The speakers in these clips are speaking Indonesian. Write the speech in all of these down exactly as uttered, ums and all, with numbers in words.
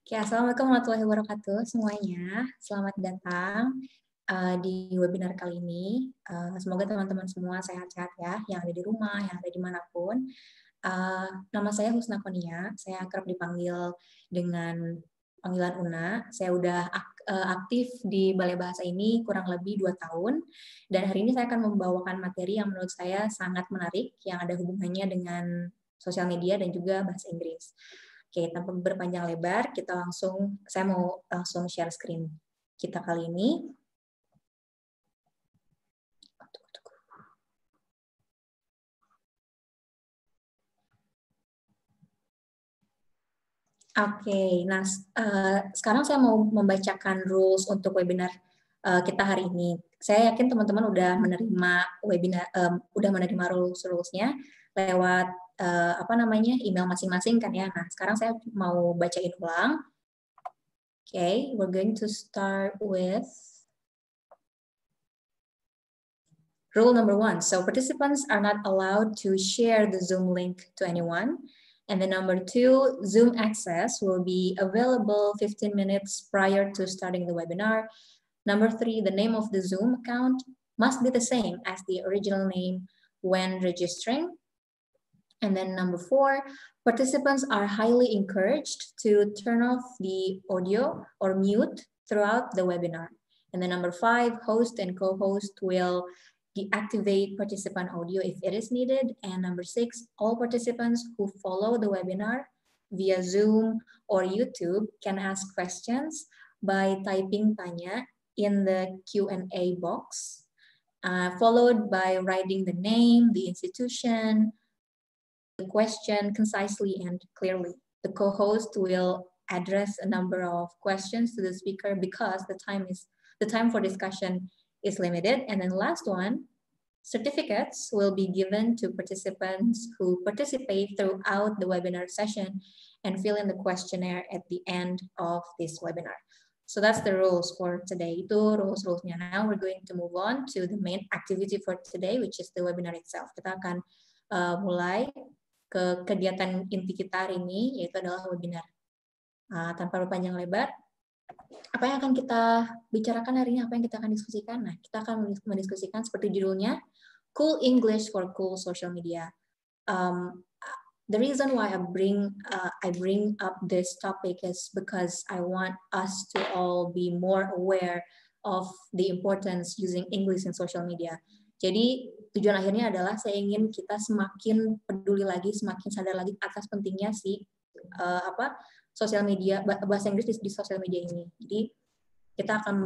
Oke, Assalamualaikum warahmatullahi wabarakatuh semuanya. Selamat datang uh, di webinar kali ini. Uh, semoga teman-teman semua sehat-sehat ya, yang ada di rumah, yang ada dimanapun. Uh, nama saya Husna Konia, saya kerap dipanggil dengan panggilan Una. Saya udah ak uh, aktif di Balai Bahasa ini kurang lebih dua tahun, dan hari ini saya akan membawakan materi yang menurut saya sangat menarik, yang ada hubungannya dengan sosial media dan juga bahasa Inggris. Oke, tanpa berpanjang lebar, kita langsung, saya mau langsung share screen kita kali ini. Oke, okay, nah uh, sekarang saya mau membacakan rules untuk webinar uh, kita hari ini. Saya yakin teman-teman udah menerima webinar, um, udah menerima rules-rulesnya lewat uh, apa namanya email masing-masing kan ya. Nah, sekarang saya mau bacain ulang. Oke, okay, we're going to start with rule number one. So participants are not allowed to share the Zoom link to anyone. And then number two, Zoom access will be available fifteen minutes prior to starting the webinar. Number three, the name of the Zoom account must be the same as the original name when registering. And then number four, participants are highly encouraged to turn off the audio or mute throughout the webinar. And then number five, host and co-host will deactivate participant audio if it is needed. And number six, all participants who follow the webinar via Zoom or YouTube can ask questions by typing tanya in the Q and A box, uh, followed by writing the name, the institution, the question concisely and clearly. The co-host will address a number of questions to the speaker because the time is the time for discussion is limited. And then last one, certificates will be given to participants who participate throughout the webinar session and fill in the questionnaire at the end of this webinar. So that's the rules for today. Itu rules-rulesnya. Now we're going to move on to the main activity for today, which is the webinar itself. Kita akan uh, mulai ke kegiatan inti kita hari ini, yaitu adalah webinar. Uh, tanpa berpanjang lebar, apa yang akan kita bicarakan hari ini, apa yang kita akan diskusikan? Nah, kita akan mendiskusikan seperti judulnya, Cool English for Cool Social Media. Um, the reason why I bring uh, I bring up this topic is because I want us to all be more aware of the importance using English in social media. Jadi tujuan akhirnya adalah saya ingin kita semakin peduli lagi, semakin sadar lagi atas pentingnya si uh, apa sosial media, bahasa Inggris di, di sosial media ini. Jadi kita akan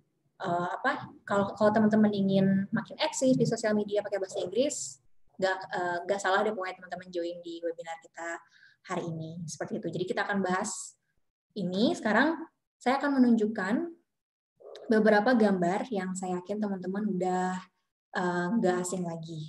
uh, apa kalau kalau teman-teman ingin makin eksis di sosial media pakai bahasa Inggris, gak, uh, gak salah deh pokoknya teman-teman join di webinar kita hari ini. Seperti itu. Jadi kita akan bahas ini. Sekarang saya akan menunjukkan beberapa gambar yang saya yakin teman-teman udah uh, gak asing lagi.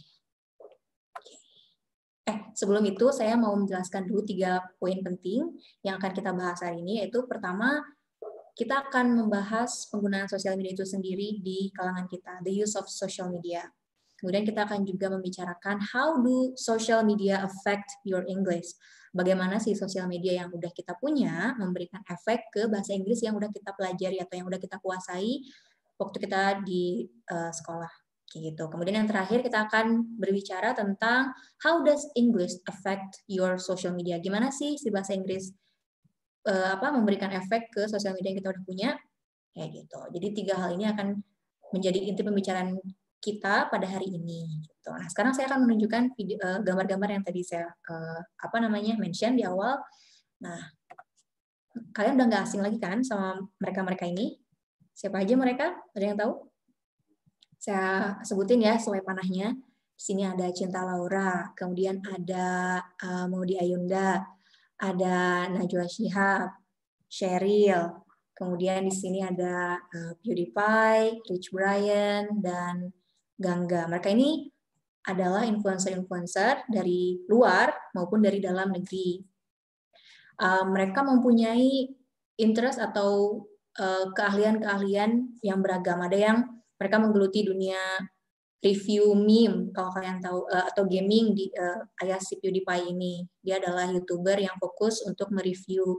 Eh, sebelum itu saya mau menjelaskan dulu tiga poin penting yang akan kita bahas hari ini, yaitu pertama, kita akan membahas penggunaan sosial media itu sendiri di kalangan kita, the use of social media. Kemudian kita akan juga membicarakan how do social media affect your English. Bagaimana sih sosial media yang udah kita punya memberikan efek ke bahasa Inggris yang udah kita pelajari atau yang udah kita kuasai waktu kita di uh, sekolah. Gitu. Kemudian yang terakhir kita akan berbicara tentang how does English affect your social media. Gimana sih si bahasa Inggris uh, apa memberikan efek ke sosial media yang kita udah punya? Kayak gitu. Jadi tiga hal ini akan menjadi inti pembicaraan kita pada hari ini. Gitu. Nah, sekarang saya akan menunjukkan gambar-gambar uh, yang tadi saya uh, apa namanya mention di awal. Nah, kalian udah nggak asing lagi kan sama mereka-mereka ini? Siapa aja mereka? Ada yang tahu? Saya sebutin ya sesuai panahnya. Di sini ada Cinta Laura, kemudian ada uh, Maudy Ayunda, ada Najwa Shihab, Sheryl, kemudian di sini ada uh, PewDiePie, Rich Brian, dan Gangga. Mereka ini adalah influencer-influencer dari luar maupun dari dalam negeri. Uh, mereka mempunyai interest atau uh, keahlian-keahlian yang beragam. Ada yang mereka menggeluti dunia review meme, kalau kalian tahu, uh, atau gaming di uh, ayah si PewDiePie ini. Dia adalah YouTuber yang fokus untuk mereview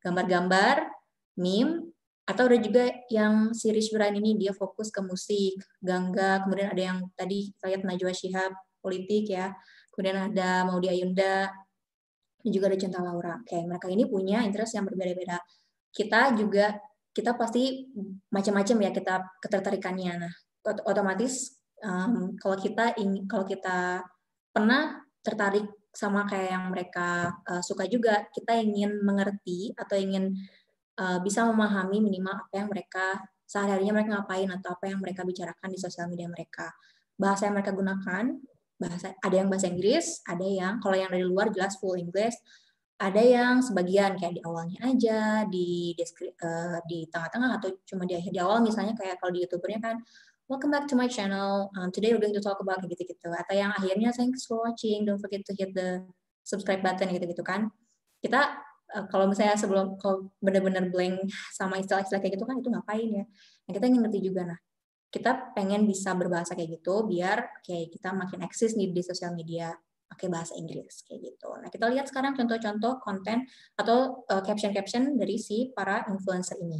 gambar-gambar, meme, atau ada juga yang si Rich Brian ini dia fokus ke musik, Gangga, kemudian ada yang tadi kita lihat Najwa Shihab, politik ya, kemudian ada Maudy Ayunda, dan juga ada Cinta Laura. Oke, mereka ini punya interest yang berbeda-beda. Kita juga, kita pasti macam-macam ya kita ketertarikannya. Nah, otomatis um, kalau kita ingin, kalau kita pernah tertarik sama kayak yang mereka uh, suka juga, kita ingin mengerti atau ingin uh, bisa memahami minimal apa yang mereka sehari-harinya mereka ngapain atau apa yang mereka bicarakan di sosial media mereka. Bahasa yang mereka gunakan, bahasa ada yang bahasa Inggris, ada yang kalau yang dari luar jelas full English, ada yang sebagian kayak di awalnya aja, di deskri, uh, di tengah-tengah atau cuma di akhir di awal misalnya kayak kalau di YouTubernya kan welcome back to my channel. Um, today we're going to talk about gitu-gitu. Atau yang akhirnya thanks for watching. Don't forget to hit the subscribe button gitu-gitu kan. Kita uh, kalau misalnya sebelum kalau benar-benar blank sama istilah-istilah kayak gitu kan itu ngapain ya? Nah, kita ingin ngerti juga nah. Kita pengen bisa berbahasa kayak gitu biar kayak kita makin eksis nih di sosial media pakai bahasa Inggris kayak gitu. Nah, kita lihat sekarang contoh-contoh konten atau uh, caption-caption dari si para influencer ini.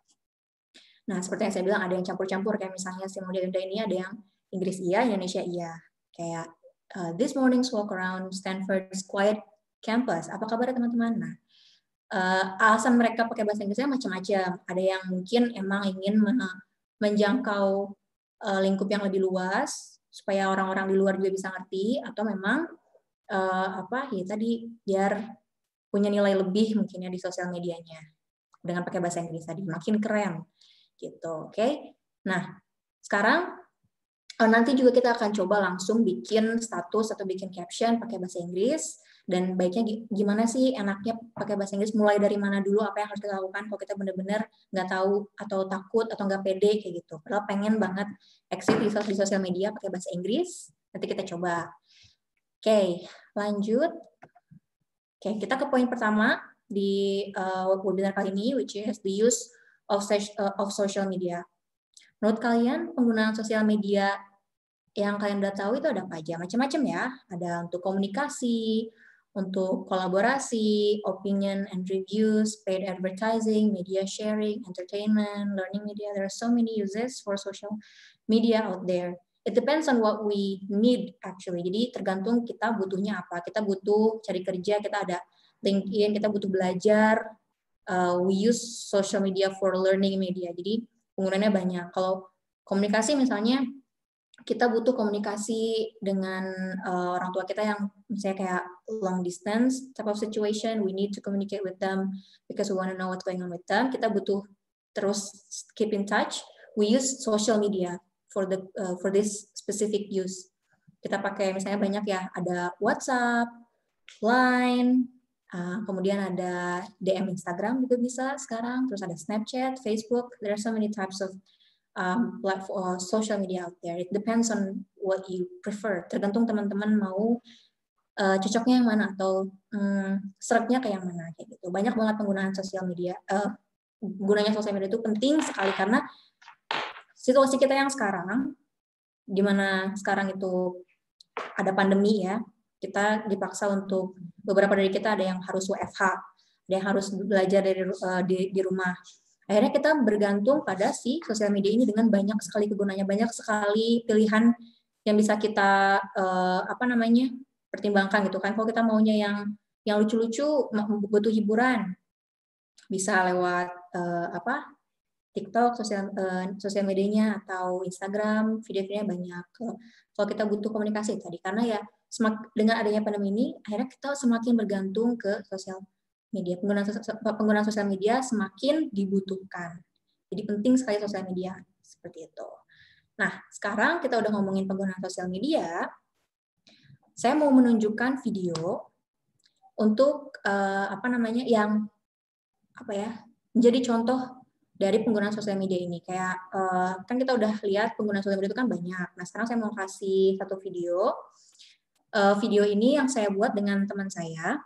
Nah, seperti yang saya bilang, ada yang campur-campur, kayak misalnya si Maudy Ayunda ini ada yang Inggris iya, Indonesia iya. Kayak, uh, this morning's walk around Stanford's quiet campus. Apa kabar teman-teman? Nah, uh, alasan mereka pakai bahasa Inggrisnya macam-macam. Ada yang mungkin emang ingin menjangkau uh, lingkup yang lebih luas, supaya orang-orang di luar juga bisa ngerti, atau memang, uh, apa ya tadi, biar punya nilai lebih mungkin ya di sosial medianya. Dengan pakai bahasa Inggris tadi, makin keren. Gitu, oke. Okay? Nah, sekarang nanti juga kita akan coba langsung bikin status atau bikin caption pakai bahasa Inggris, dan baiknya gimana sih enaknya pakai bahasa Inggris, mulai dari mana dulu, apa yang harus kita lakukan kalau kita benar-benar nggak tahu atau takut atau nggak pede kayak gitu. Padahal pengen banget exit di sosial media pakai bahasa Inggris, nanti kita coba. Oke, okay, lanjut. Oke, okay, kita ke poin pertama di uh, webinar kali ini, which is the use of, uh, of social media. Menurut kalian, penggunaan sosial media yang kalian udah tahu itu ada apa aja? Macam-macam ya. Ada untuk komunikasi, untuk kolaborasi, opinion and reviews, paid advertising, media sharing, entertainment, learning media. There are so many uses for social media out there. It depends on what we need actually. Jadi tergantung kita butuhnya apa. Kita butuh cari kerja, kita ada LinkedIn, kita butuh belajar. Uh, we use social media for learning media. Jadi penggunaannya banyak. Kalau komunikasi misalnya, kita butuh komunikasi dengan uh, orang tua kita yang misalnya kayak long distance type of situation, we need to communicate with them because we want to know what's going on with them. Kita butuh terus keep in touch. We use social media for the uh, for this specific use. Kita pakai misalnya banyak ya, ada WhatsApp, Line, uh, kemudian ada D M Instagram juga bisa sekarang, terus ada Snapchat, Facebook. There are so many types of um, platform social media out there. It depends on what you prefer. Tergantung teman-teman mau uh, cocoknya yang mana atau um, seretnya ke yang mana kayak gitu. Banyak banget penggunaan sosial media. Uh, gunanya sosial media itu penting sekali karena situasi kita yang sekarang, di mana sekarang itu ada pandemi ya, kita dipaksa untuk beberapa dari kita ada yang harus W F H, ada yang harus belajar dari uh, di, di rumah. Akhirnya kita bergantung pada si sosial media ini dengan banyak sekali kegunaannya, banyak sekali pilihan yang bisa kita uh, apa namanya pertimbangkan gitu kan. Kalau kita maunya yang yang lucu-lucu, butuh hiburan, bisa lewat uh, apa TikTok, sosial uh, sosial medianya atau Instagram, video-videonya banyak. Kalau kita butuh komunikasi tadi, karena ya semak, dengan adanya pandemi ini, akhirnya kita semakin bergantung ke sosial media. Penggunaan, penggunaan sosial media semakin dibutuhkan. Jadi penting sekali sosial media seperti itu. Nah, sekarang kita udah ngomongin penggunaan sosial media. Saya mau menunjukkan video untuk uh, apa namanya yang apa ya menjadi contoh dari penggunaan sosial media ini. Kayak uh, kan kita udah lihat penggunaan sosial media itu kan banyak. Nah, sekarang saya mau kasih satu video. Uh, video ini yang saya buat dengan teman saya.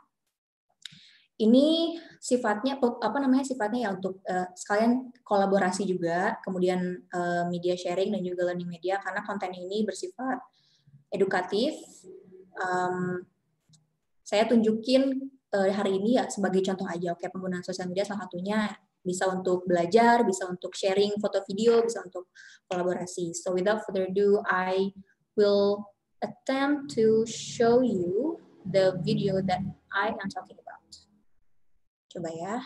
Ini sifatnya apa namanya sifatnya ya untuk uh, sekalian kolaborasi juga, kemudian uh, media sharing dan juga learning media karena konten ini bersifat edukatif. Um, saya tunjukin uh, hari ini ya sebagai contoh aja, oke, penggunaan sosial media salah satunya bisa untuk belajar, bisa untuk sharing foto video, bisa untuk kolaborasi. So without further ado, I will attempt to show you the video that I am talking about. Coba ya.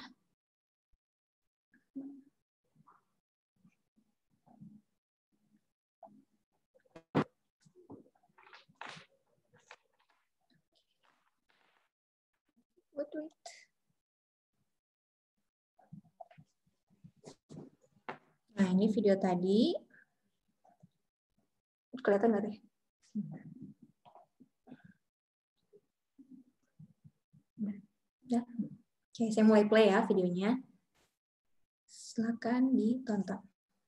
Wait, wait. Nah, ini video tadi. Kelihatan nggak deh? Ya. Oke, saya mulai play ya videonya. Silakan ditonton.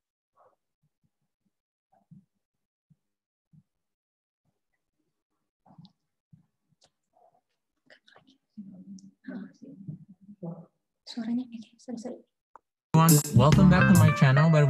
Suaranya, oke, sorry, sorry. Welcome back to my channel where we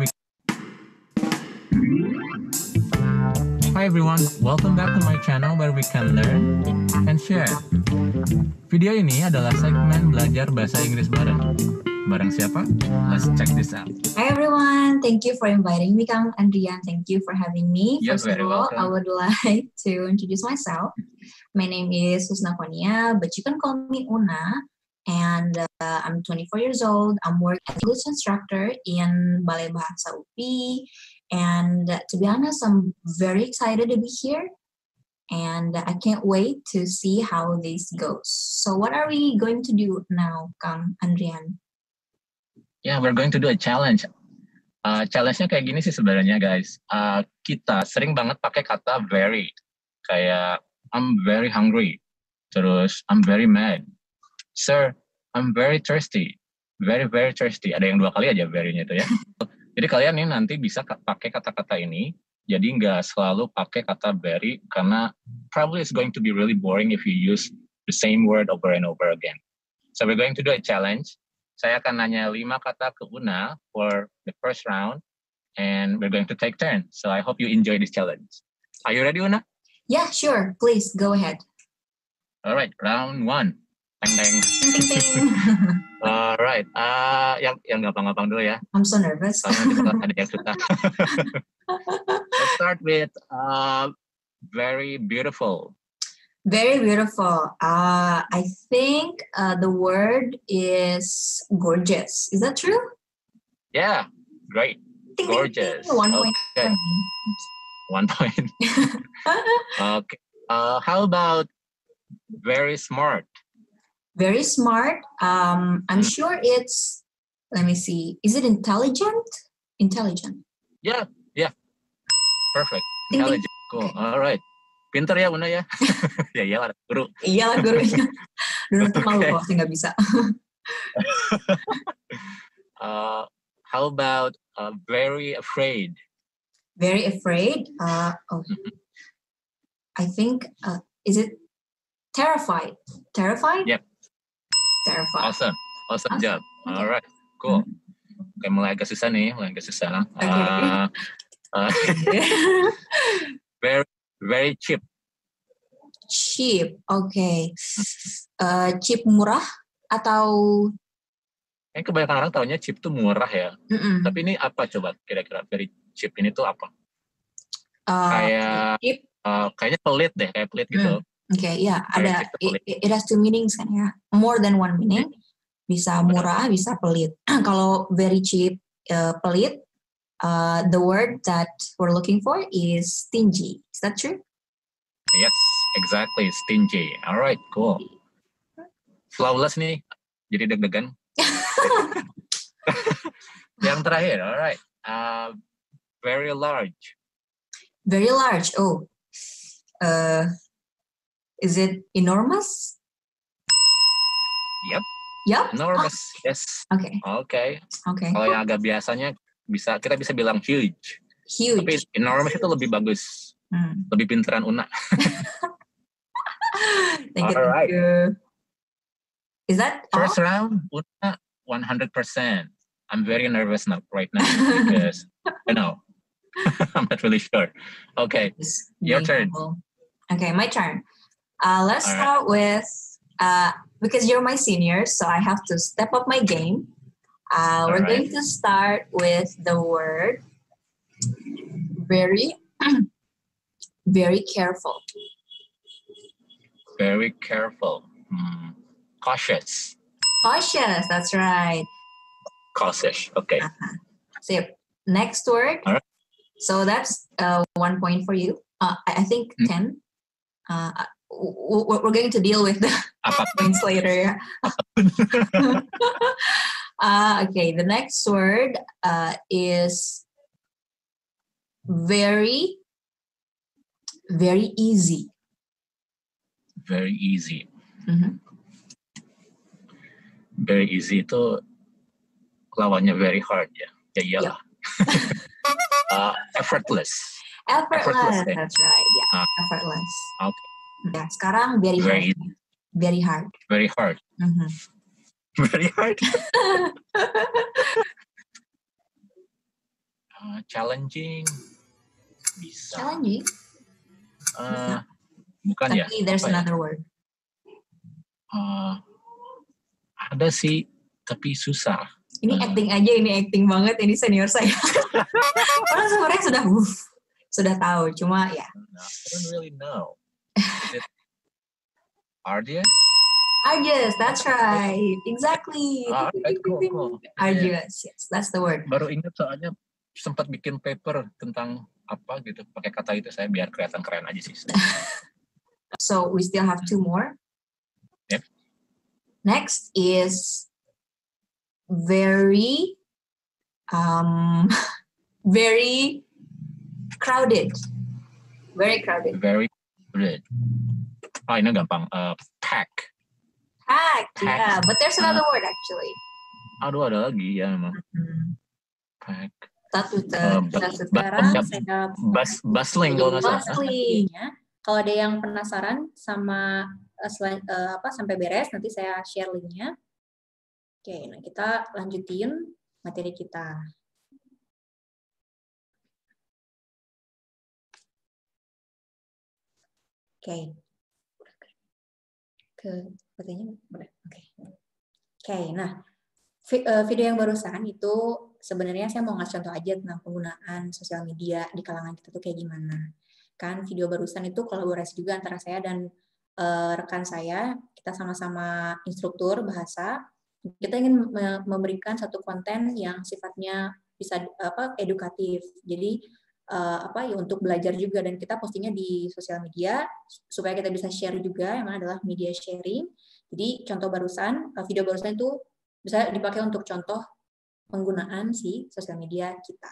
Hi everyone, welcome back to my channel where we can learn and share. Video ini adalah segmen belajar bahasa Inggris bareng. Bareng siapa? Let's check this out. Hi everyone, thank you for inviting me, Kang Andrian. Thank you for having me. You're First very of all, welcome. I would like to introduce myself. My name is Husna Konia, but you can call me Una. And uh, I'm twenty-four years old. I'm working as an English instructor in Balai Bahasa U P I. And uh, to be honest, I'm very excited to be here. And I can't wait to see how this goes. So what are we going to do now, Kang Andrian? Yeah, we're going to do a challenge. Uh, challenge-nya kayak gini sih sebenarnya, guys. Uh, kita sering banget pakai kata very. Kayak, I'm very hungry. Terus, I'm very mad. Sir, I'm very thirsty. Very, very thirsty. Ada yang dua kali aja very-nya itu ya. Jadi kalian ini nanti bisa pakai kata-kata ini. Jadi nggak selalu pakai kata very, karena probably it's going to be really boring if you use the same word over and over again. So we're going to do a challenge. Saya akan nanya lima kata ke Una for the first round. And we're going to take turn. So I hope you enjoy this challenge. Are you ready, Una? Yeah, sure. Please, go ahead. All right, round one. Teng teng. Ting, ting, ting. Alright, uh, yang yang gampang-gampang dulu ya. I'm so nervous. Karena ada yang susah. Let's start with uh, very beautiful. Very beautiful. Uh, I think uh, the word is gorgeous. Is that true? Yeah, great. Ting, ting, Gorgeous. ting. One point. Okay. One point. Okay. Uh, how about very smart? Very smart. Um, I'm Hmm. sure it's, let me see, is it intelligent? Intelligent. Yeah, yeah. Perfect. Ting, ting. Intelligent. Cool. All right. Pinter ya, Una ya. Ya iyalah, guru. Iyalah gurunya. Dulu tuh malu Okay. kalau saya nggak bisa. uh, how about uh, very afraid? Very afraid. Uh, oh, I think, uh, is it terrified? Terrified? Yep. Terrified. Awesome. Awesome Awesome. job. Okay. All right. Cool. Oke, mulai agak susah nih. Mulai agak susah. Okay. Uh, uh, very, very cheap. Cheap. Okay. Uh, cheap murah atau Kayaknya kebanyakan orang taunya cheap tuh murah ya. mm-mm. Tapi ini apa coba kira-kira very cheap ini tuh apa? Uh, Kayak cheap. uh, kayaknya pelit deh, kayak pelit gitu. Okay, ya, Very ada cheap tuh it, pelit. it has two meanings kan ya. More than one meaning. Bisa murah, bisa pelit. Kalau very cheap, uh, pelit, uh, the word that we're looking for is stingy. Is that true? Yes, exactly. Stingy. All right, cool. Flawless nih. Jadi deg-degan. Yang terakhir, all right. Uh, very large. Very large. Oh, uh, is it enormous? Yep. Yep. Enormous. Yes. Okay. Oke. Okay. Kalau yang agak biasanya bisa kita bisa bilang huge. Huge. Tapi enormous itu lebih bagus. Hmm. Lebih pinteran Una. Thank you. All Thank right. you. Is that all? First round, Una one hundred percent. I'm very nervous now right now because you know I'm not really sure. Okay, Yes, your being turn. humble. Okay, my turn. Uh, let's All right. start with uh, because you're my senior, so I have to step up my game. Uh, we're Alright. going to start with the word very, very careful. Very careful. Hmm. Cautious. Cautious, that's right. Cautious. Okay. Uh-huh. So next word. Alright. So that's uh, one point for you. Uh, I I think Hmm. ten. Uh, w- w- we're going to deal with the Apa? points later. Yeah. uh, okay, the next word uh, is very, very easy. Very easy. Mhm. Very easy itu lawannya very hard ya. Ya iyalah. uh, effortless. Effortless, Effortless, eh? that's right. Yeah, Ah. effortless. Okay. Ya, sekarang very, Very hard. Very hard. Very hard. Mhm. Very hard. uh, challenging. Bisa. Challenging. Uh, bukan Tapi ya? there's Apa ya? another word. Uh, ada sih, tapi susah. Ini Uh, acting aja, ini acting banget, ini senior saya. Orang sebenarnya sudah uh, sudah tahu, cuma ya. I don't really know. Is it arduous? Arduous, that's right. Exactly. Ah, right, cool, cool. Arduous, yes, that's the word. Baru ingat soalnya sempat bikin paper tentang apa gitu, pakai kata itu saya biar kelihatan keren aja sih. So we still have two more. Yep. Next is very, um, very crowded. Very crowded. Very good. Oh, ini gampang. Uh, pack. Pack, Pack. yeah. But there's another word actually. Aduh, ada lagi ya memang. Hmm. Pack. Satu, Uh, satu ba- sekarang ba- saya bus, bustling kalau nggak salah. Bustling. Kalau ada yang penasaran sama uh, sel- uh, apa sampai beres, nanti saya share linknya. Oke, nah kita lanjutin materi kita. Oke. Ke materinya udah. Oke. Oke, nah vi- uh, video yang barusan itu sebenarnya saya mau ngasih contoh aja tentang penggunaan sosial media di kalangan kita tuh kayak gimana. Kan video barusan itu kolaborasi juga antara saya dan uh, rekan saya. Kita sama-sama instruktur bahasa. Kita ingin me- memberikan satu konten yang sifatnya bisa apa edukatif. Jadi uh, apa ya untuk belajar juga, dan kita postingnya di sosial media supaya kita bisa share juga, yang mana adalah media sharing. Jadi contoh barusan, uh, video barusan itu bisa dipakai untuk contoh penggunaan si sosial media kita.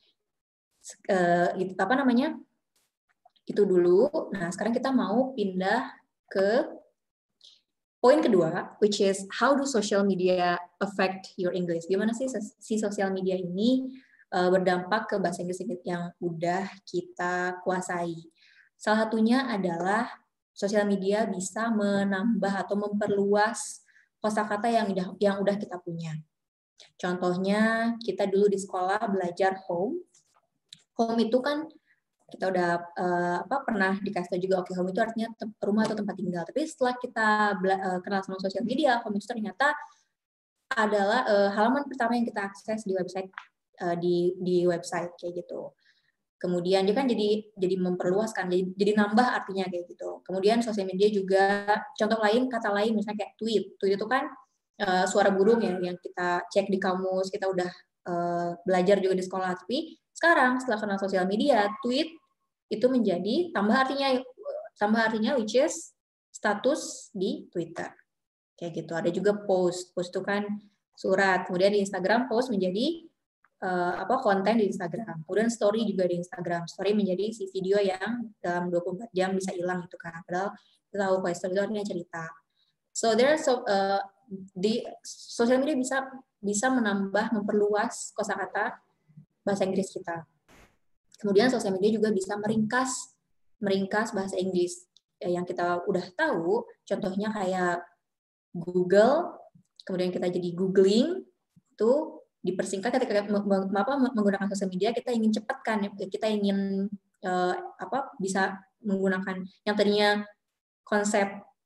Uh, gitu, apa namanya? Itu dulu. Nah, sekarang kita mau pindah ke poin kedua, which is how do social media affect your English? Gimana sih si sosial media ini uh, berdampak ke bahasa Inggris yang udah kita kuasai? Salah satunya adalah sosial media bisa menambah atau memperluas kosakata yang udah yang udah kita punya. Contohnya, kita dulu di sekolah belajar home. Home itu kan kita udah uh, apa pernah dikasih tahu juga, oke okay, home itu artinya rumah atau tempat tinggal. Tapi setelah kita uh, kenal sama sosial media, home itu ternyata adalah uh, halaman pertama yang kita akses di website uh, di di website kayak gitu. Kemudian dia kan jadi jadi memperluaskan, jadi, jadi nambah artinya kayak gitu. Kemudian sosial media juga, contoh lain, kata lain misalnya kayak tweet. Tweet itu kan uh, suara burung ya yang kita cek di kamus, kita udah uh, belajar juga di sekolah. Tapi sekarang setelah kenal sosial media, tweet itu menjadi tambah artinya tambah artinya which is status di Twitter. Kayak gitu. Ada juga post. Post itu kan surat. Kemudian di Instagram post menjadi uh, apa konten di Instagram. Kemudian story juga di Instagram. Story menjadi si video yang dalam dua puluh empat jam bisa hilang itu kan. Padahal kita tahu kalau story itu artinya cerita. So there so uh, di sosial media bisa bisa menambah memperluas kosakata bahasa Inggris kita. Kemudian sosial media juga bisa meringkas meringkas bahasa Inggris yang kita udah tahu, contohnya kayak Google, kemudian kita jadi googling, itu dipersingkat ketika menggunakan sosial media, kita ingin cepat kan, kita ingin uh, apa bisa menggunakan yang tadinya konsep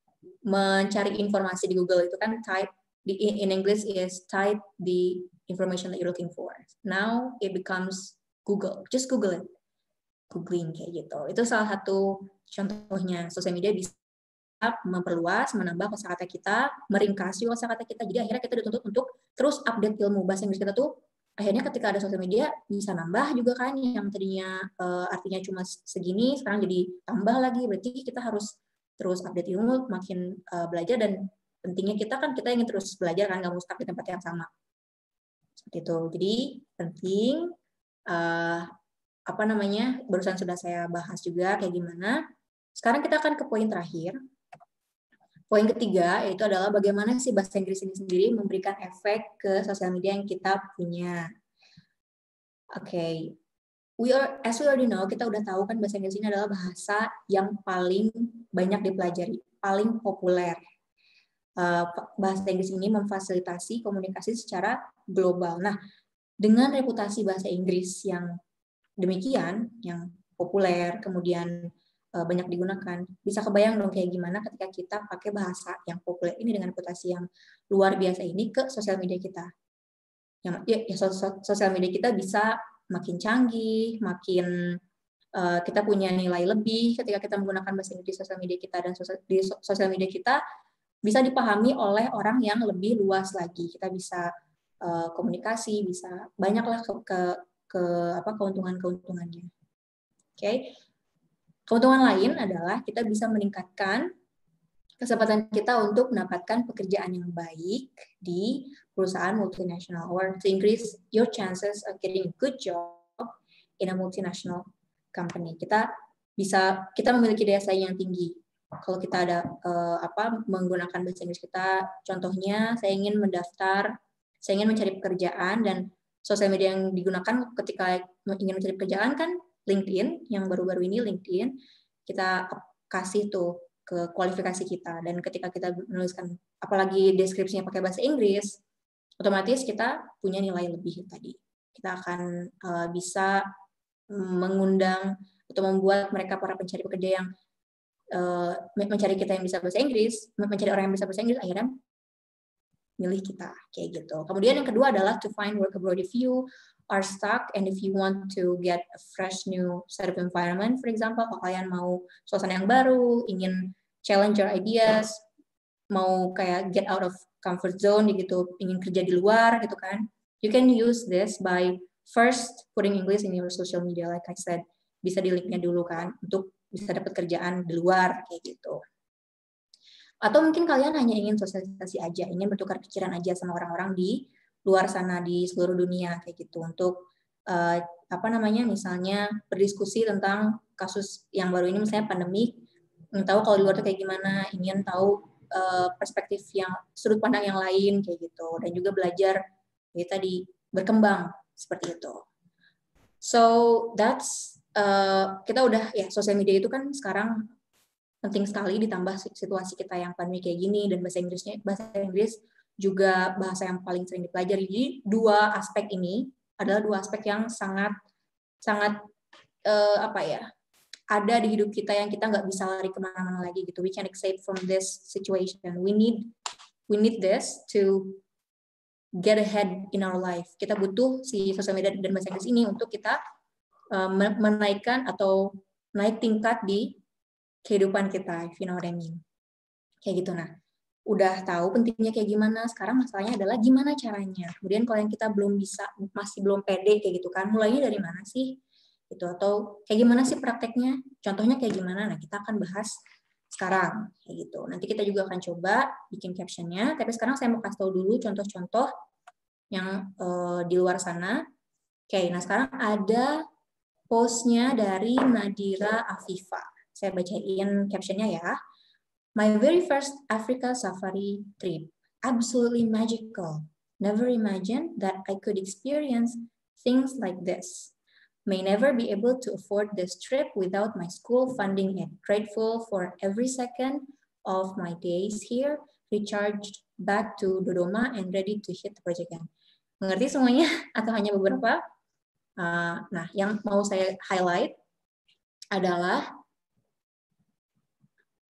mencari informasi di Google itu kan type di in English is type the information that you're looking for. Now it becomes Google. Just Google it. Googling kayak gitu. Itu salah satu contohnya. Sosial media bisa memperluas, menambah kosakata kita, meringkas juga kosakata kita. Jadi akhirnya kita dituntut untuk terus update ilmu bahasa Inggris kita tuh. Akhirnya ketika ada sosial media bisa nambah juga kan, yang tadinya uh, artinya cuma segini sekarang jadi tambah lagi. Berarti kita harus terus update ilmu, makin uh, belajar, dan pentingnya kita kan kita ingin terus belajar kan, nggak mau stuck di tempat yang sama. Seperti itu. Jadi penting uh, apa namanya, barusan sudah saya bahas juga kayak gimana. Sekarang kita akan ke poin terakhir. Poin ketiga yaitu adalah bagaimana sih bahasa Inggris ini sendiri memberikan efek ke sosial media yang kita punya. Oke, okay. We are, as we already know, kita udah tahu kan bahasa Inggris ini adalah bahasa yang paling banyak dipelajari, paling populer. Uh, bahasa Inggris ini memfasilitasi komunikasi secara global. Nah, dengan reputasi bahasa Inggris yang demikian, yang populer, kemudian uh, banyak digunakan, bisa kebayang dong kayak gimana ketika kita pakai bahasa yang populer ini dengan reputasi yang luar biasa ini ke sosial media kita. Yang ya, ya sosial media kita bisa makin canggih, makin uh, kita punya nilai lebih ketika kita menggunakan bahasa Inggris di sosial media kita, dan sosial, di sosial media kita bisa dipahami oleh orang yang lebih luas lagi. Kita bisa uh, komunikasi, bisa banyaklah ke, ke ke apa keuntungan-keuntungannya. Oke. Okay. Keuntungan lain adalah kita bisa meningkatkan kesempatan kita untuk mendapatkan pekerjaan yang baik di perusahaan multinasional, or to increase your chances of getting a good job in a multinational company. Kita bisa kita memiliki daya saing yang tinggi. Kalau kita ada uh, apa menggunakan bahasa Inggris kita, contohnya saya ingin mendaftar, saya ingin mencari pekerjaan, dan sosial media yang digunakan ketika ingin mencari pekerjaan kan LinkedIn, yang baru-baru ini LinkedIn, kita kasih tuh ke kualifikasi kita, dan ketika kita menuliskan apalagi deskripsinya pakai bahasa Inggris, otomatis kita punya nilai lebih tadi. Kita akan uh, bisa mengundang atau membuat mereka para pencari pekerja yang uh, mencari kita yang bisa bahasa Inggris, mencari orang yang bisa bahasa Inggris, akhirnya milih kita kayak gitu. Kemudian yang kedua adalah to find work abroad. If you are stuck and if you want to get a fresh new set of environment, for example, kalau kalian mau suasana yang baru, ingin challenge your ideas, mau kayak get out of comfort zone gitu, ingin kerja di luar gitu kan, you can use this by first putting English in your social media, like I said, bisa di linknya dulu kan untuk bisa dapat kerjaan di luar kayak gitu. Atau mungkin kalian hanya ingin sosialisasi aja, ingin bertukar pikiran aja sama orang-orang di luar sana, di seluruh dunia kayak gitu, untuk uh, apa namanya, misalnya berdiskusi tentang kasus yang baru ini, misalnya pandemi, ingin tahu kalau di luar itu kayak gimana, ingin tahu uh, perspektif yang sudut pandang yang lain kayak gitu, dan juga belajar ya tadi berkembang seperti itu. So that's uh, kita udah ya, sosial media itu kan sekarang penting sekali, ditambah situasi kita yang pandemi kayak gini, dan bahasa Inggrisnya bahasa Inggris juga bahasa yang paling sering dipelajari. Jadi dua aspek ini adalah dua aspek yang sangat sangat uh, apa ya, ada di hidup kita yang kita nggak bisa lari kemana-mana lagi gitu. We can escape from this situation. We need we need this to get ahead in our life. Kita butuh si sosial media dan bahasa Inggris ini untuk kita uh, menaikkan atau naik tingkat di kehidupan kita, if you know what I mean. Kayak gitu. Nah, udah tahu pentingnya kayak gimana, sekarang masalahnya adalah gimana caranya. Kemudian kalau yang kita belum bisa, masih belum pede kayak gitu kan, mulainya dari mana sih? Gitu, atau kayak gimana sih prakteknya? Contohnya kayak gimana? Nah, kita akan bahas sekarang kayak gitu. Nanti kita juga akan coba bikin captionnya, tapi sekarang saya mau kasih tahu dulu contoh-contoh yang uh, di luar sana. Oke, nah sekarang ada postnya dari Nadira Afifa. Saya bacain captionnya ya. My very first Africa safari trip, absolutely magical. Never imagined that I could experience things like this. May never be able to afford this trip without my school funding it. Grateful for every second of my days here, recharged back to Dodoma and ready to hit the project again. Mengerti semuanya atau hanya beberapa? Uh, nah, yang mau saya highlight adalah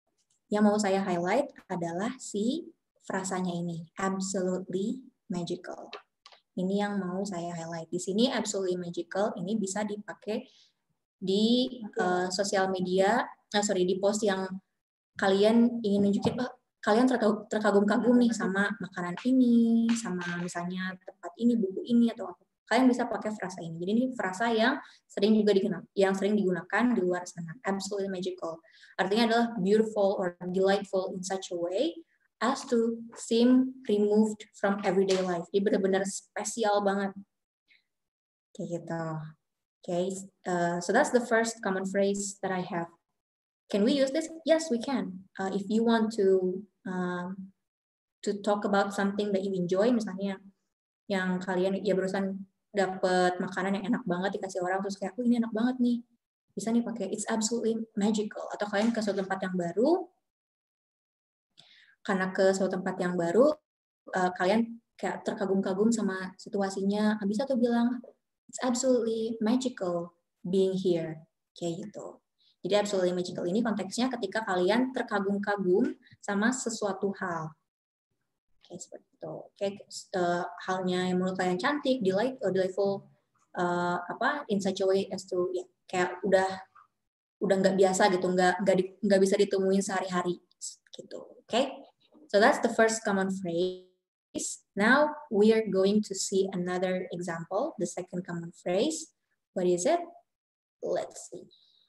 Yang mau saya highlight adalah si frasanya ini, absolutely magical. Ini yang mau saya highlight. Di sini absolutely magical ini bisa dipakai di uh, sosial media, uh, sorry di post yang kalian ingin nunjukin, oh, kalian terkagum-kagum nih sama makanan ini, sama misalnya tempat ini, buku ini atau apa. Kalian bisa pakai frasa ini. Jadi ini frasa yang sering juga digunakan, yang sering digunakan di luar sana. Absolutely magical. Artinya adalah beautiful or delightful in such a way as to seem removed from everyday life. Jadi benar-benar spesial banget. Kayak gitu. Okay, uh, so that's the first common phrase that I have. Can we use this? Yes, we can. Uh, if you want to um, to talk about something that you enjoy, misalnya yang kalian ya barusan dapat makanan yang enak banget dikasih orang terus kayak, oh ini enak banget nih, bisa nih pakai it's absolutely magical. Atau kalian ke suatu tempat yang baru, karena ke suatu tempat yang baru uh, kalian kayak terkagum-kagum sama situasinya, bisa tuh bilang it's absolutely magical being here, kayak gitu. Jadi absolutely magical ini konteksnya ketika kalian terkagum-kagum sama sesuatu hal. Oke, seperti itu. Kayak uh, halnya yang menurut kalian cantik, delight, or delightful, uh, apa, in such a way as to, ya, kayak udah udah nggak biasa gitu, nggak nggak di, nggak bisa ditemuin sehari-hari, gitu. Oke, okay? So that's the first common phrase. Now we are going to see another example, the second common phrase. What is it? Let's see.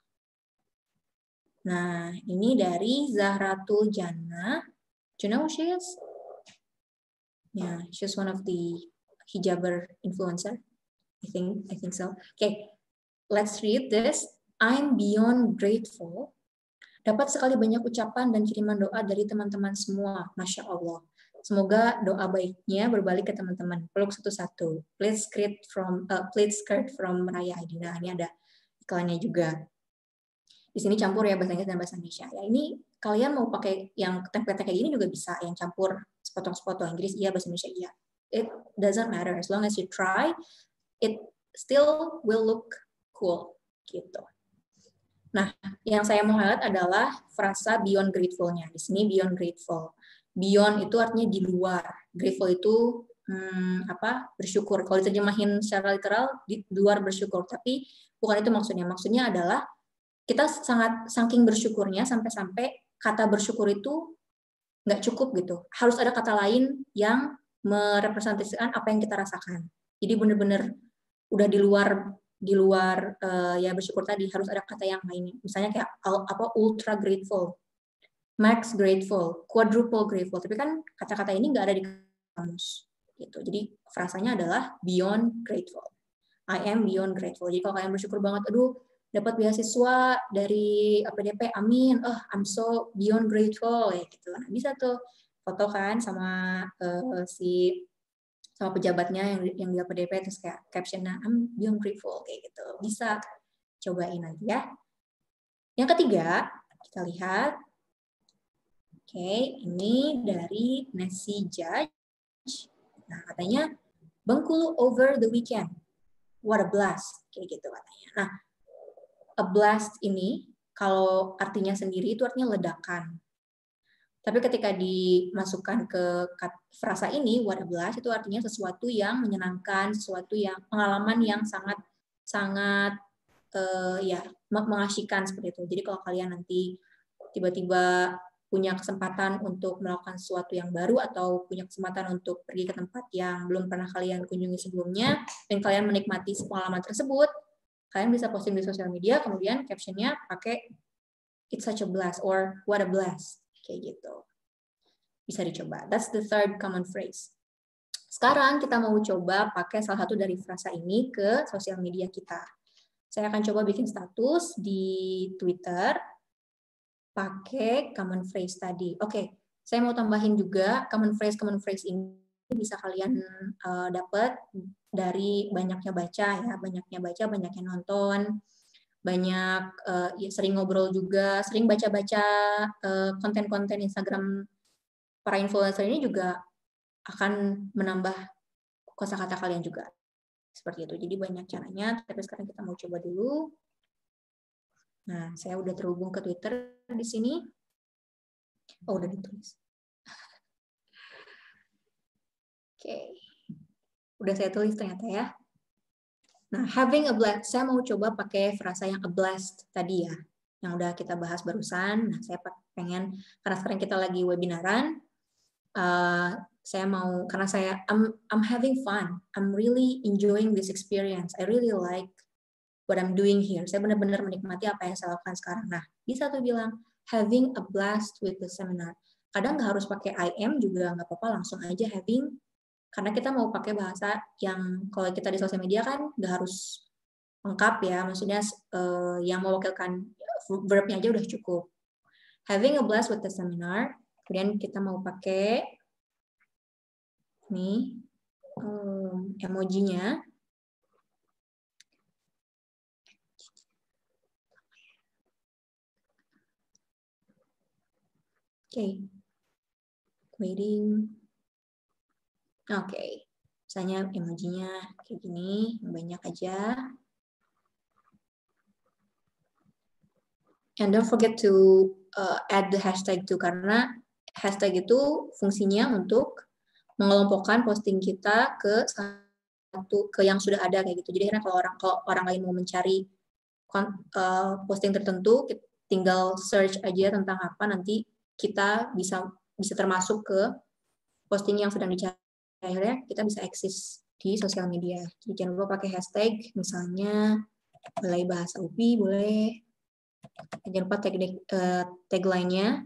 Nah, ini dari Zahratul Jannah. Do you know who she is? Yeah, she's one of the hijaber influencer. I think, I think so. Okay, let's read this. I'm beyond grateful. Dapat sekali banyak ucapan dan kiriman doa dari teman-teman semua. Masya Allah. Semoga doa baiknya berbalik ke teman-teman. Peluk satu-satu. Please skirt from, uh, please skirt from Raya Aidina. Ini ada iklannya juga. Di sini campur ya bahasa Inggris dan bahasa Indonesia. Ya ini kalian mau pakai yang template kayak gini juga bisa, yang campur sepotong-sepotong, Inggris iya, bahasa Indonesia iya. It doesn't matter as long as you try, it still will look cool gitu. Nah, yang saya mau highlight adalah frasa beyond grateful-nya. Di sini beyond grateful. Beyond itu artinya di luar. Grateful itu hmm, apa? Bersyukur. Kalau diterjemahin secara literal di luar bersyukur, tapi bukan itu maksudnya. Maksudnya adalah kita sangat saking bersyukurnya sampai-sampai kata bersyukur itu nggak cukup gitu. Harus ada kata lain yang merepresentasikan apa yang kita rasakan. Jadi benar-benar udah di luar di luar uh, ya bersyukur tadi, harus ada kata yang lainnya. Misalnya kayak apa ultra grateful, max grateful, quadruple grateful. Tapi kan kata-kata ini nggak ada di kamus gitu. Jadi frasanya adalah beyond grateful. I am beyond grateful. Jadi kalau kalian bersyukur banget, aduh dapat beasiswa dari A P D P, amin, oh I'm so beyond grateful, ya gitu. Nah, bisa tuh foto kan sama uh, si sama pejabatnya yang yang di A P D P, terus kayak captionnya I'm beyond grateful, kayak gitu. Bisa cobain nanti ya. Yang ketiga, kita lihat. Oke, okay, ini dari Nancy Judge. Nah, katanya Bengkulu over the weekend. What a blast, kayak gitu katanya. Nah, a blast ini kalau artinya sendiri itu artinya ledakan. Tapi ketika dimasukkan ke frasa ini, what a blast, itu artinya sesuatu yang menyenangkan, sesuatu yang pengalaman yang sangat sangat uh, ya mengasyikkan seperti itu. Jadi kalau kalian nanti tiba-tiba punya kesempatan untuk melakukan sesuatu yang baru atau punya kesempatan untuk pergi ke tempat yang belum pernah kalian kunjungi sebelumnya dan kalian menikmati pengalaman tersebut, kalian bisa posting di sosial media, kemudian captionnya pakai it's such a blast or what a blast, kayak gitu. Bisa dicoba. That's the third common phrase. Sekarang kita mau coba pakai salah satu dari frasa ini ke sosial media kita. Saya akan coba bikin status di Twitter pakai common phrase tadi. Oke, okay, saya mau tambahin juga common phrase common phrase ini bisa kalian uh, dapat dari banyaknya baca ya, banyaknya baca, banyaknya nonton, banyak uh, ya, sering ngobrol juga, sering baca-baca uh, konten-konten Instagram para influencer ini juga akan menambah kosakata kalian juga. Seperti itu. Jadi banyak caranya, tapi sekarang kita mau coba dulu. Nah, saya udah terhubung ke Twitter di sini. Oh, udah ditulis. Oke. Okay. Udah saya tulis ternyata ya. Nah, having a blast, saya mau coba pakai frasa yang a blast tadi ya, yang udah kita bahas barusan. Nah, saya pengen, karena sekarang kita lagi webinaran, uh, saya mau, karena saya, I'm, I'm having fun, I'm really enjoying this experience, I really like what I'm doing here. Saya benar-benar menikmati apa yang saya lakukan sekarang. Nah, bisa tuh bilang, having a blast with the seminar. Kadang nggak harus pakai I am juga nggak apa-apa, langsung aja having, karena kita mau pakai bahasa yang kalau kita di sosial media kan nggak harus lengkap ya, maksudnya uh, yang mewakilkan verbnya aja udah cukup. Having a blast with the seminar, kemudian kita mau pakai nih um, emojinya. Oke, okay. Waiting. Oke, okay. Misalnya emojinya kayak gini, banyak aja. And don't forget to uh, add the hashtag too, karena hashtag itu fungsinya untuk mengelompokkan posting kita ke satu ke yang sudah ada kayak gitu. Jadi karena kalau orang kalau orang lain mau mencari uh, posting tertentu, tinggal search aja tentang apa, nanti kita bisa bisa termasuk ke posting yang sedang dicari. Akhirnya kita bisa eksis di sosial media. Jadi jangan lupa pakai hashtag, misalnya mulai bahasa U P I boleh. Jangan lupa tag, uh, tagline-nya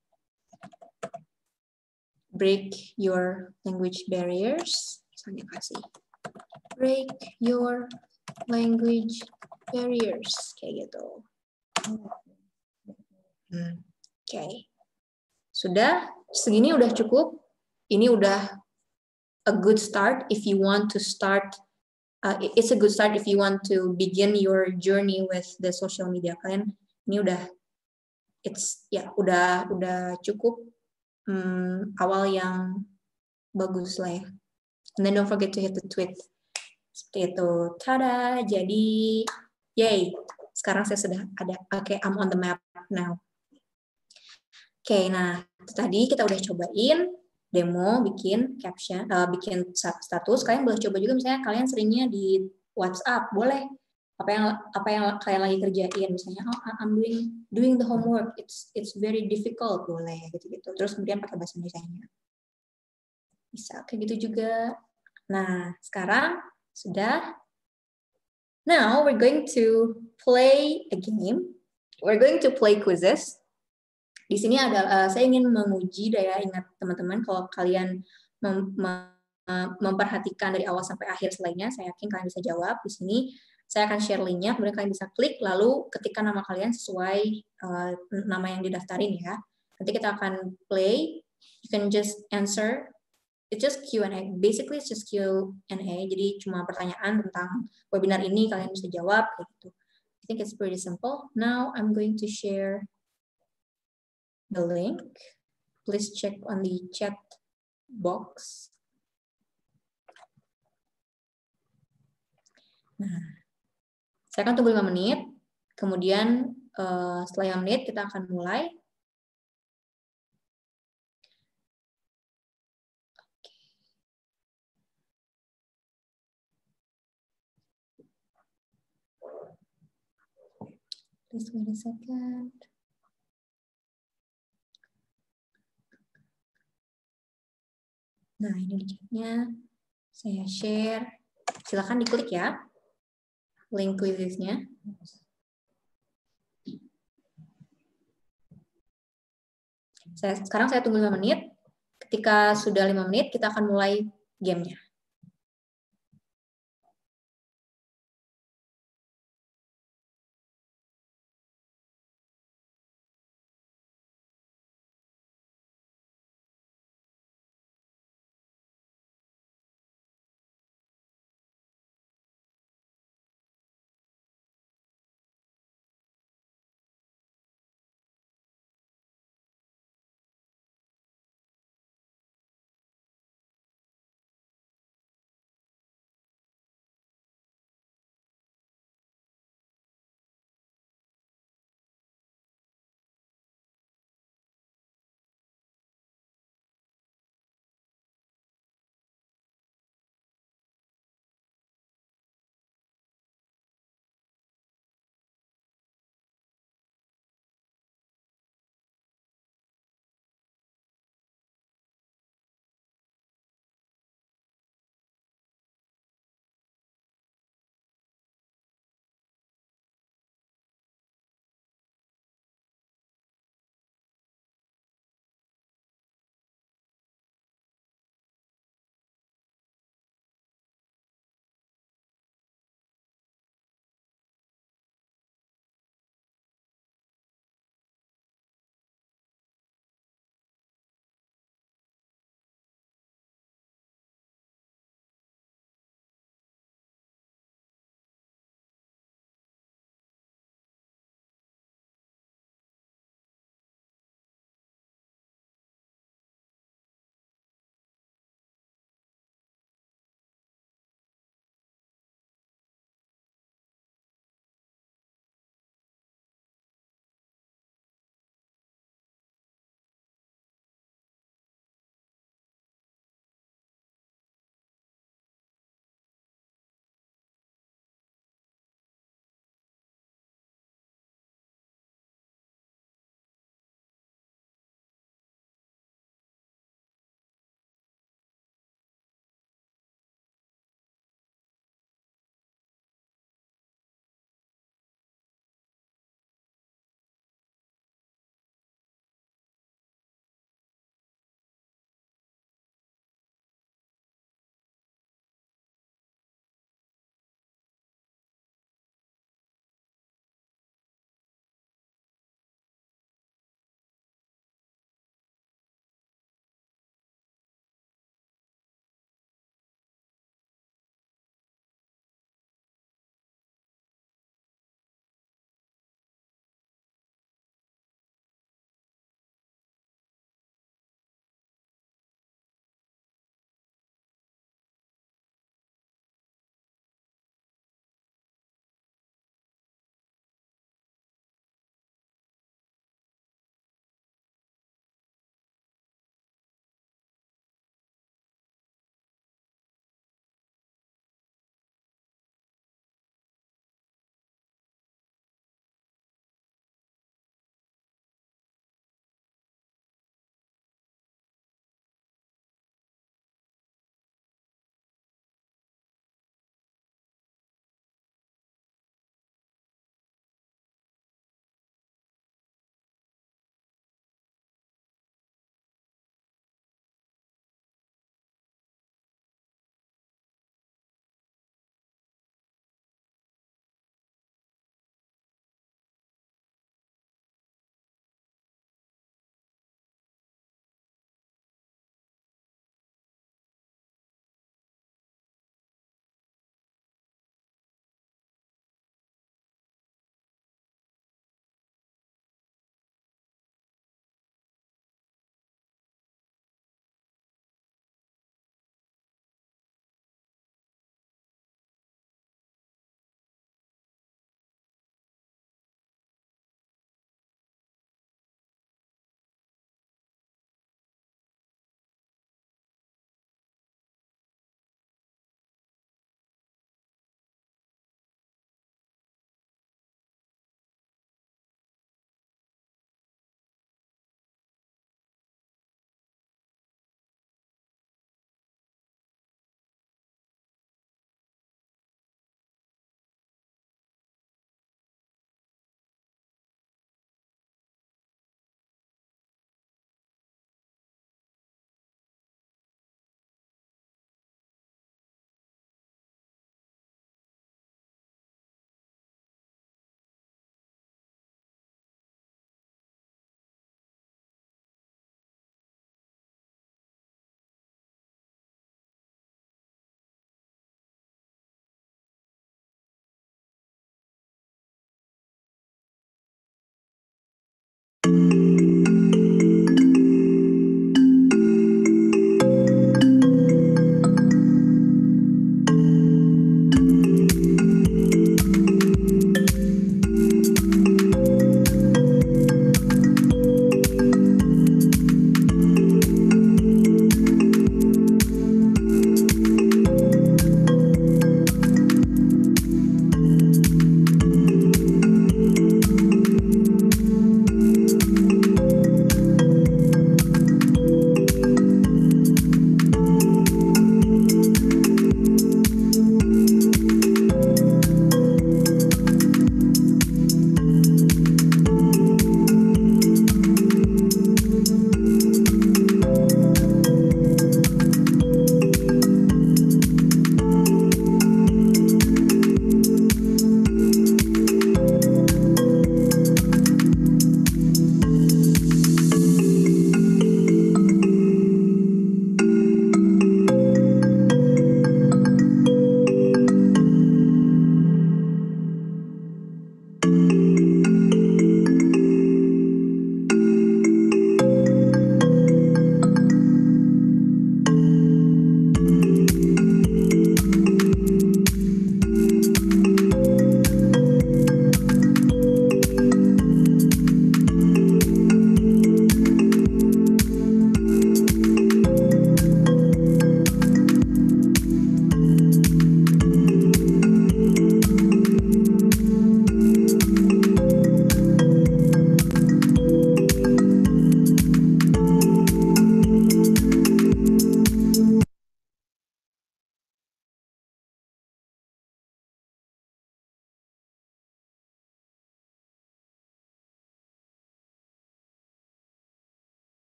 break your language barriers. Misalnya kasih break your language barriers kayak gitu. Hmm. Oke, okay. Sudah segini udah cukup. Ini udah a good start if you want to start. Uh, it's a good start if you want to begin your journey with the social media. Kalian ini udah it's ya udah udah cukup hmm, awal yang bagus lah ya. And then don't forget to hit the tweet. Seperti itu. Tada, jadi yay. Sekarang saya sudah ada. Oke, okay, I'm on the map now. Oke, okay, nah tadi kita udah cobain demo, bikin caption, uh, bikin status. Kalian boleh coba juga misalnya kalian seringnya di WhatsApp, boleh. Apa yang apa yang kalian lagi kerjain, misalnya, oh I'm doing doing the homework, it's it's very difficult, boleh gitu-gitu. Terus kemudian pakai bahasa Indonesianya. Bisa kayak gitu juga. Nah, sekarang sudah. Now we're going to play a game. We're going to play quizzes. Di sini adalah uh, saya ingin menguji daya ingat teman-teman. Kalau kalian mem mem memperhatikan dari awal sampai akhir selainnya, saya yakin kalian bisa jawab. Di sini saya akan share linknya, kemudian kalian bisa klik, lalu ketikkan nama kalian sesuai uh, nama yang didaftarin ya. Nanti kita akan play. You can just answer. It's just Q and A. Basically it's just Q and A. Jadi cuma pertanyaan tentang webinar ini kalian bisa jawab kayak gitu. I think it's pretty simple. Now I'm going to share the link. Please check on the chat box. Nah, saya akan tunggu lima menit. Kemudian uh, setelah lima menit kita akan mulai. Please wait a second. Nah, ini chatnya. Saya share. Silakan diklik ya. Link quiznya. Saya, sekarang saya tunggu lima menit. Ketika sudah lima menit, kita akan mulai gamenya.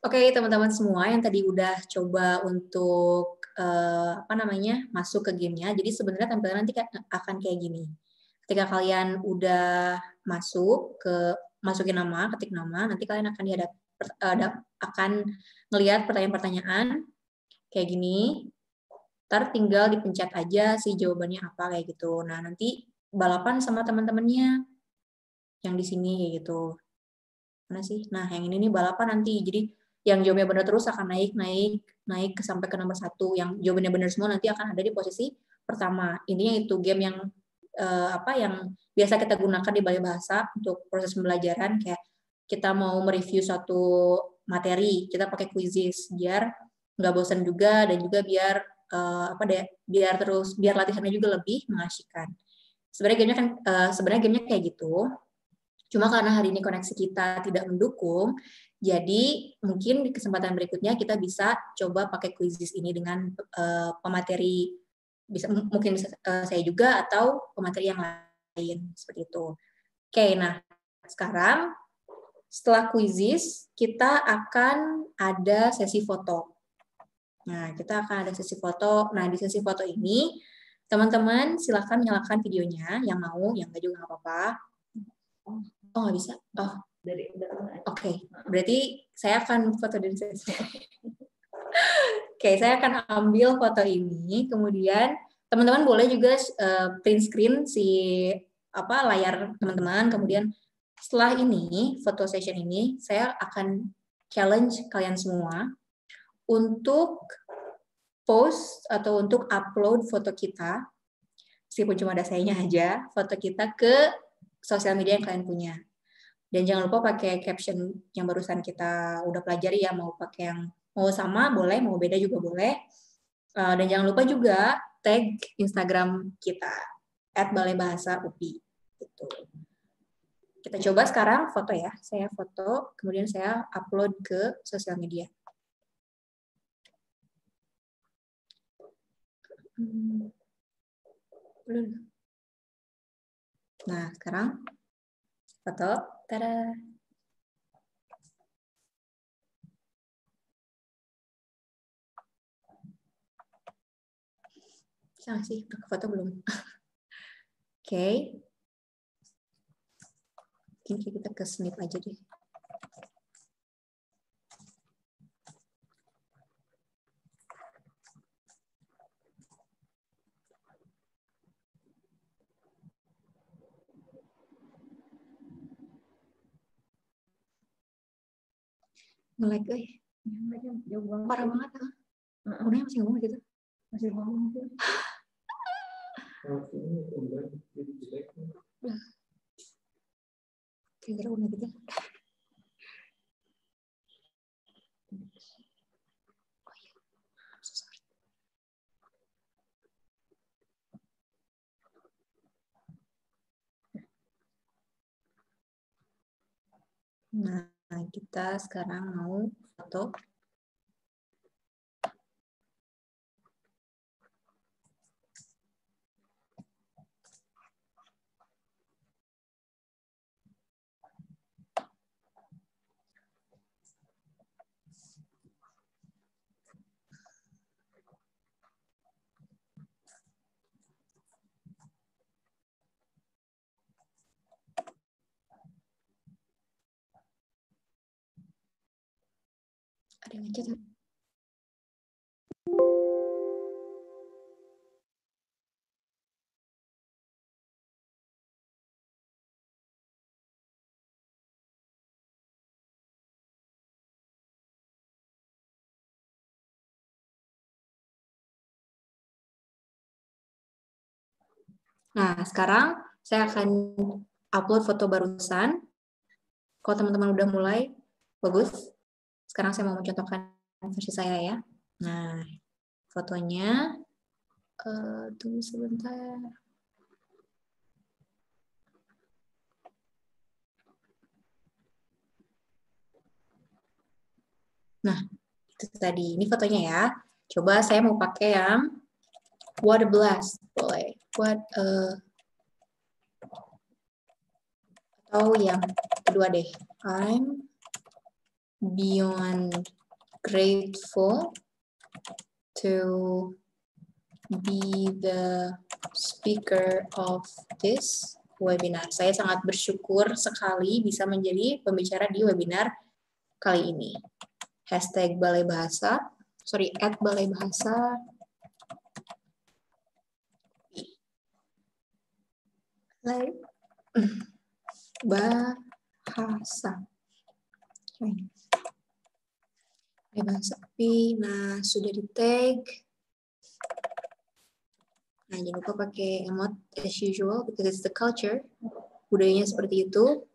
Oke, teman-teman semua yang tadi udah coba untuk uh, apa namanya masuk ke gamenya, jadi sebenarnya tampilan nanti akan kayak gini. Ketika kalian udah masuk ke masukin nama, ketik nama, nanti kalian akan dihadap uh, akan ngelihat pertanyaan-pertanyaan kayak gini. Ntar tinggal dipencet aja sih jawabannya apa kayak gitu. Nah nanti balapan sama teman-temannya yang di sini kayak gitu. Mana sih? Nah yang ini nih balapan nanti. Jadi yang jawabnya benar terus akan naik, naik, naik ke sampai ke nomor satu. Yang jawabannya benar semua nanti akan ada di posisi pertama. Intinya itu game yang uh, apa yang biasa kita gunakan di balai bahasa untuk proses pembelajaran. Kayak kita mau mereview suatu materi, kita pakai quizzes biar nggak bosan juga dan juga biar uh, apa deh, biar terus biar latihannya juga lebih mengasyikan. Sebenarnya gamenya kan uh, sebenarnya gamenya kayak gitu. Cuma karena hari ini koneksi kita tidak mendukung, jadi mungkin di kesempatan berikutnya kita bisa coba pakai quizzes ini dengan uh, pemateri, bisa mungkin bisa uh, saya juga atau pemateri yang lain seperti itu. Oke, nah sekarang setelah quizzes kita akan ada sesi foto. Nah kita akan ada sesi foto. Nah di sesi foto ini teman-teman silahkan nyalakan videonya yang mau, yang nggak juga nggak apa-apa. Oh, nggak bisa? Oh, dari Oke, okay. Berarti saya akan foto dari sesi. Oke, okay, saya akan ambil foto ini, kemudian teman-teman boleh juga uh, print screen si apa layar teman-teman, kemudian setelah ini, foto session ini, saya akan challenge kalian semua untuk post atau untuk upload foto kita, meskipun cuma ada sayanya aja, foto kita ke sosial media yang kalian punya. Dan jangan lupa pakai caption yang barusan kita udah pelajari ya, mau pakai yang mau sama boleh, mau beda juga boleh. Uh, dan jangan lupa juga tag Instagram kita at balai bahasa U P I. Gitu. Kita coba sekarang foto ya. Saya foto, kemudian saya upload ke sosial media. Nah, sekarang foto. Tada! Bisa sih, foto belum? Oke. Okay. Mungkin kita ke snip aja deh. Nge-lag, eh. Parah banget. Ah. Uh-uh. Udah masih ngomong gitu? Masih ngomong gitu. Kira-kira udah gitu. Oh iya. I'm so sorry. Nah, kita sekarang mau foto. Ada yang ngechat. Nah, sekarang saya akan upload foto barusan. Kalau teman-teman udah mulai, bagus. Sekarang saya mau mencontohkan versi saya ya. Nah, fotonya, uh, tunggu sebentar. Nah, itu tadi. Ini fotonya ya. Coba saya mau pakai yang what a blast. Boleh. What a... Atau yang kedua deh. I'm beyond grateful to be the speaker of this webinar. Saya sangat bersyukur sekali bisa menjadi pembicara di webinar kali ini. Hashtag Balai Bahasa, sorry, at Balai Bahasa. Balai Bahasa. Balai Bahasa. Nah, sudah di tag. Nah, jangan lupa pakai emot as usual, because it's the culture. Budayanya seperti itu.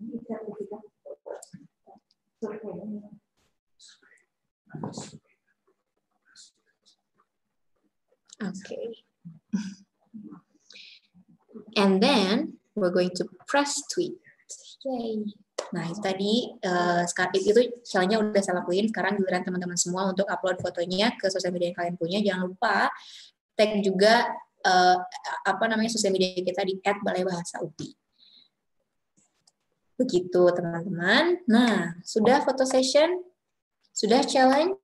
Okay. And then we're going to press tweet. Yay. Nah, itu tadi uh, itu challenge-nya udah saya lakuin. Sekarang giliran teman-teman semua untuk upload fotonya ke sosial media yang kalian punya. Jangan lupa tag juga uh, apa namanya sosial media kita di at balai bahasa U P I. Begitu teman-teman. Nah, sudah foto session, sudah challenge.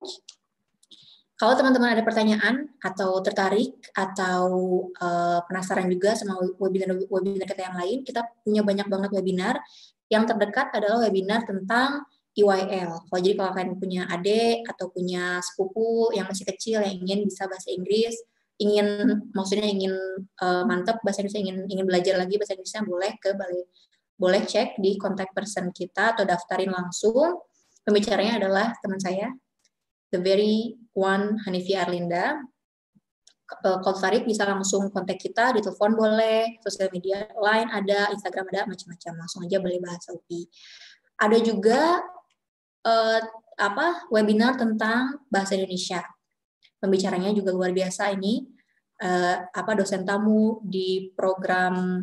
Kalau teman-teman ada pertanyaan atau tertarik atau uh, penasaran juga sama webinar-webinar kita yang lain, kita punya banyak banget webinar. Yang terdekat adalah webinar tentang E Y L. Kalau jadi kalau kalian punya adik atau punya sepupu yang masih kecil yang ingin bisa bahasa Inggris, ingin maksudnya ingin uh, mantap bahasa Inggris, ingin ingin belajar lagi bahasa Inggrisnya, boleh ke balai, boleh cek di contact person kita atau daftarin langsung. Pembicaranya adalah teman saya, the very one Hanifi Arlinda. Kalau tertarik bisa langsung kontak kita, di telepon boleh, sosial media lain ada, Instagram ada, macam-macam. Langsung aja Balai Bahasa U P I. Ada juga eh, apa webinar tentang bahasa Indonesia. Pembicaranya juga luar biasa ini, eh, apa dosen tamu di program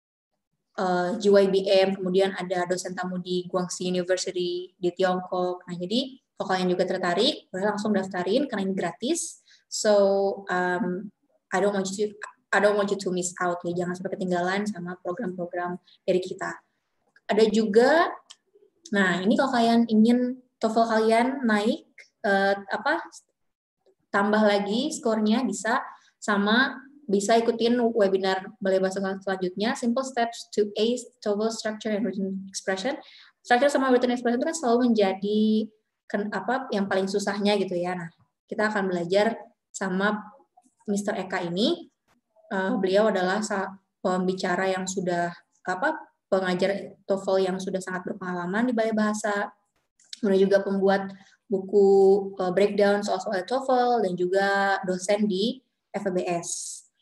eh, G Y B M, kemudian ada dosen tamu di Guangxi University di Tiongkok. Nah, jadi kalau kalian juga tertarik, boleh langsung daftarin karena ini gratis. So um, I don't want you to I don't want you to miss out ya. Jangan sampai ketinggalan sama program-program dari kita. Ada juga, nah ini kalau kalian ingin TOEFL kalian naik, uh, apa tambah lagi skornya bisa sama bisa ikutin webinar Balai Bahasa selanjutnya. Simple steps to ace TOEFL structure and written expression. Structure sama written expression itu kan selalu menjadi Ken, apa yang paling susahnya gitu ya. Nah, kita akan belajar sama Mister Eka ini. Uh, beliau adalah pembicara yang sudah apa pengajar TOEFL yang sudah sangat berpengalaman di Balai Bahasa. Kemudian juga pembuat buku uh, breakdown soal-soal TOEFL dan juga dosen di F E B S.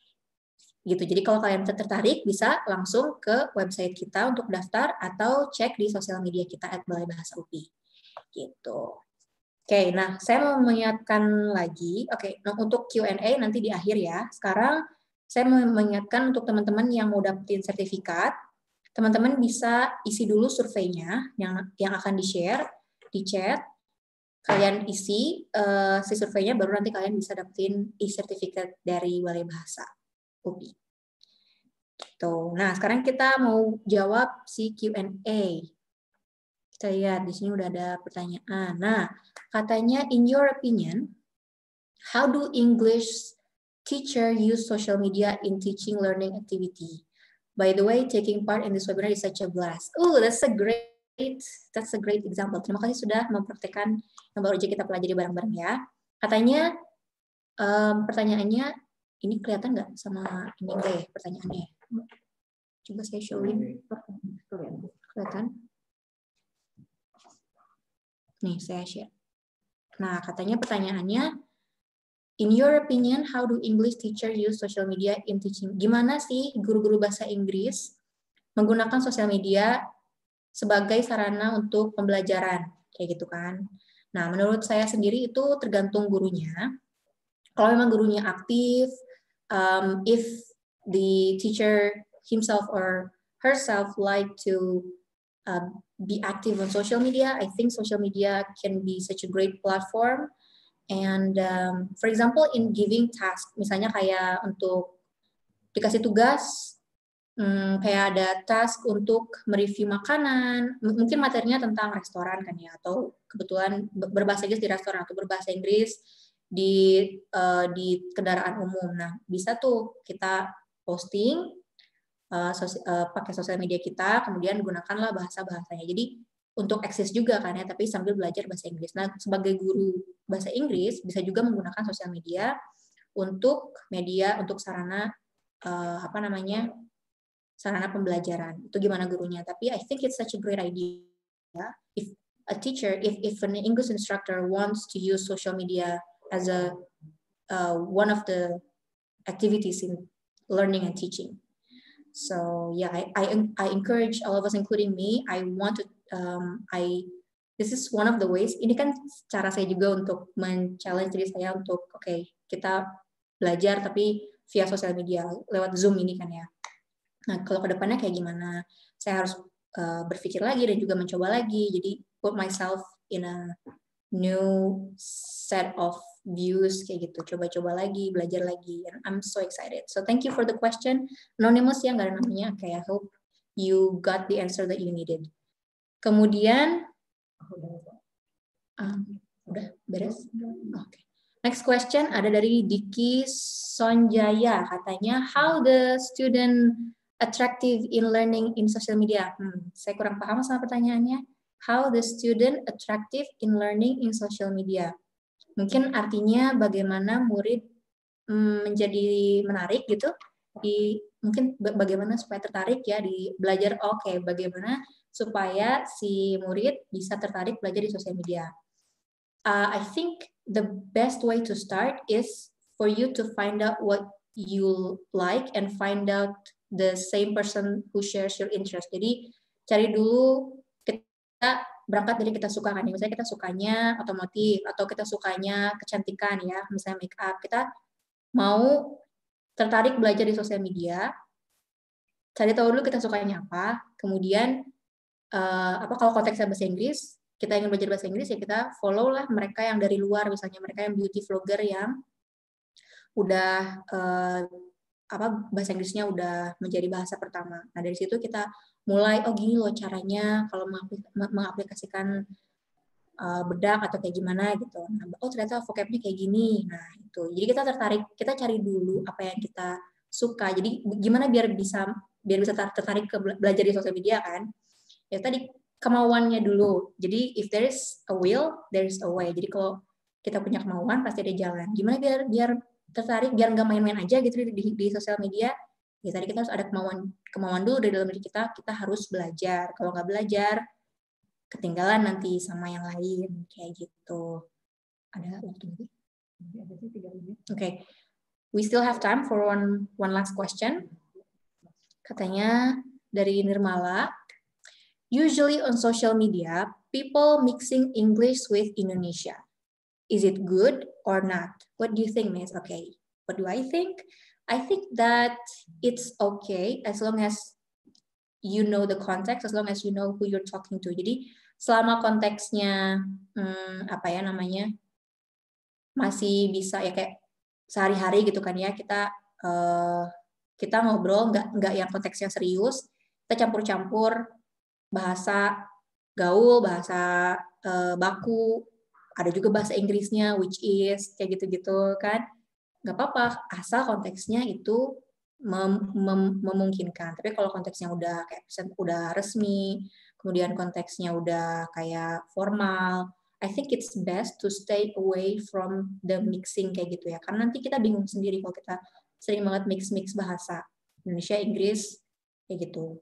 Gitu. Jadi kalau kalian tertarik bisa langsung ke website kita untuk daftar atau cek di sosial media kita at Balai Bahasa U P I. Gitu. Oke, nah saya mau mengingatkan lagi, oke, nah untuk Q and A nanti di akhir ya. Sekarang saya mau mengingatkan untuk teman-teman yang mau dapetin sertifikat, teman-teman bisa isi dulu surveinya yang yang akan di-share di chat. Kalian isi uh, si surveinya, baru nanti kalian bisa dapetin e-sertifikat dari Balai Bahasa U P I. Gitu. Nah, sekarang kita mau jawab si Q and A. Kita lihat di sini udah ada pertanyaan. Nah, katanya, in your opinion, how do English teacher use social media in teaching learning activity? By the way, taking part in this webinar is such a blast. Oh, that's a great, that's a great example. Terima kasih sudah mempraktekkan yang baru aja kita pelajari bareng-bareng ya. Katanya, um, pertanyaannya, ini kelihatan nggak sama ini enggak ya pertanyaannya? Coba saya showin. Kelihatan? Nih, saya share. Nah, katanya pertanyaannya, in your opinion, how do English teacher use social media in teaching? Gimana sih guru-guru bahasa Inggris menggunakan sosial media sebagai sarana untuk pembelajaran? Kayak gitu kan. Nah, menurut saya sendiri itu tergantung gurunya. Kalau memang gurunya aktif, um, if the teacher himself or herself like to uh, be active on social media, I think social media can be such a great platform. And um, for example, in giving task, misalnya kayak untuk dikasih tugas, Hmm, kayak ada task untuk mereview makanan, M mungkin materinya tentang restoran kan ya, atau kebetulan berbahasa Inggris di restoran atau berbahasa Inggris di uh, di kendaraan umum. Nah, bisa tuh kita posting uh, sos uh, pakai sosial media kita, kemudian gunakanlah bahasa-bahasanya. Jadi untuk eksis juga kan ya, tapi sambil belajar bahasa Inggris. Nah, sebagai guru bahasa Inggris bisa juga menggunakan sosial media untuk media untuk sarana uh, apa namanya? sarana pembelajaran. Itu gimana gurunya. Tapi I think it's such a great idea. If a teacher, if, if an English instructor wants to use social media as a uh, one of the activities in learning and teaching. So yeah, I, I, I encourage all of us, including me, I want to, um, I, this is one of the ways, ini kan cara saya juga untuk men-challenge diri saya untuk, oke, okay, kita belajar tapi via sosial media, lewat Zoom ini kan ya. Nah, kalau kedepannya kayak gimana? Saya harus uh, berpikir lagi dan juga mencoba lagi. Jadi, put myself in a new set of views kayak gitu. Coba-coba lagi, belajar lagi. And I'm so excited. So, thank you for the question. Anonymous ya, nggak ada namanya. Okay, I hope you got the answer that you needed. Kemudian, um, udah beres? Oke. Okay. Next question ada dari Diki Sonjaya. Katanya, how the student attractive in learning in social media? Hmm, saya kurang paham sama pertanyaannya. How the student attractive in learning in social media? Mungkin artinya bagaimana murid hmm, menjadi menarik gitu. Di mungkin bagaimana supaya tertarik ya di belajar. Oke, okay, bagaimana supaya si murid bisa tertarik belajar di sosial media? Uh, I think the best way to start is for you to find out what you like and find out the same person who shares your interest. Jadi cari dulu, kita berangkat dari kita suka kan, misalnya kita sukanya otomotif atau kita sukanya kecantikan ya, misalnya make up, kita mau tertarik belajar di sosial media, cari tahu dulu kita sukanya apa, kemudian uh, apa kalau konteksnya bahasa Inggris, kita ingin belajar bahasa Inggris ya kita follow lah mereka yang dari luar, misalnya mereka yang beauty vlogger yang udah uh, apa bahasa Inggrisnya udah menjadi bahasa pertama. Nah dari situ kita mulai, oh gini loh caranya kalau mengaplikasikan uh, bedak atau kayak gimana gitu. Nah, oh ternyata vocabnya kayak gini. Nah itu. Jadi kita tertarik, kita cari dulu apa yang kita suka. Jadi gimana biar bisa biar bisa tertarik ke belajar di sosial media kan? Ya tadi kemauannya dulu. Jadi if there is a will, there is a way. Jadi kalau kita punya kemauan pasti ada jalan. Gimana biar biar tertarik, biar nggak main-main aja gitu di, di, di sosial media. Ya tadi kita harus ada kemauan kemauan dulu dari dalam diri kita. Kita harus belajar. Kalau nggak belajar, ketinggalan nanti sama yang lain kayak gitu. Ada waktu lagi? Oke, okay. We still have time for one one last question. Katanya dari Nirmala. Usually on social media, people mixing English with Indonesia. Is it good or not? What do you think, Miss? Okay, what do I think? I think that it's okay as long as you know the context, as long as you know who you're talking to. Jadi selama konteksnya hmm, apa ya namanya masih bisa ya kayak sehari-hari gitu kan ya kita uh, kita ngobrol nggak nggak yang konteksnya serius, kita campur-campur bahasa gaul, bahasa uh, baku, ada juga bahasa Inggrisnya, which is, kayak gitu-gitu kan. Nggak apa-apa, asal konteksnya itu mem mem memungkinkan. Tapi kalau konteksnya udah kayak udah resmi, kemudian konteksnya udah kayak formal, I think it's best to stay away from the mixing kayak gitu ya. Karena nanti kita bingung sendiri kalau kita sering banget mix-mix bahasa. Indonesia, Inggris, kayak gitu.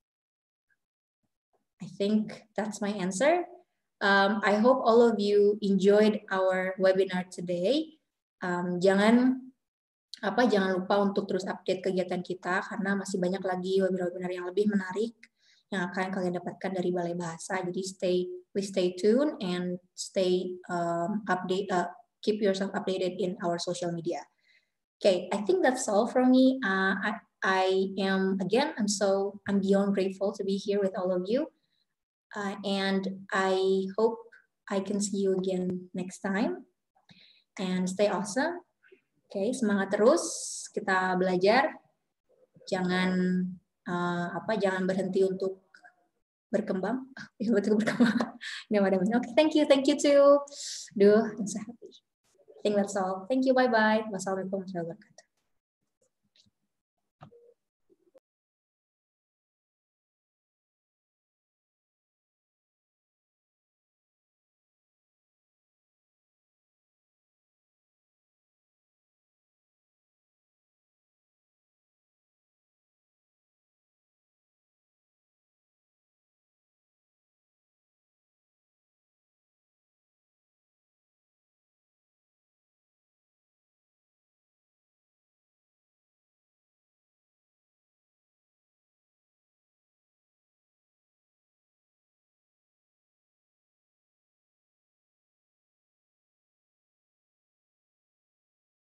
I think that's my answer. Um, I hope all of you enjoyed our webinar today. Um, jangan apa jangan lupa untuk terus update kegiatan kita karena masih banyak lagi webinar-webinar yang lebih menarik yang akan kalian dapatkan dari Balai Bahasa. Jadi stay, please stay tuned and stay um, update, uh, keep yourself updated in our social media. Okay, I think that's all from me. Uh, I, I am again, I'm so I'm beyond grateful to be here with all of you. Uh, and I hope I can see you again next time. And stay awesome. Oke, okay, semangat terus. Kita belajar. Jangan uh, apa jangan berhenti untuk berkembang. Ya, betul berkembang. Oke, okay, thank you, thank you too. Duh, I'm so happy. I think that's all. Thank you, bye bye. Wassalamualaikum warahmatullahi wabarakatuh.